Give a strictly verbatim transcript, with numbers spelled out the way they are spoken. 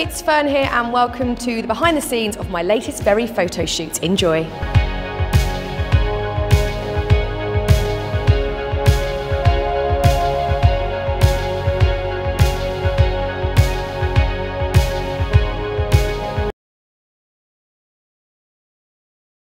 it's Fern here and welcome to the behind the scenes of my latest Very photo shoot. Enjoy.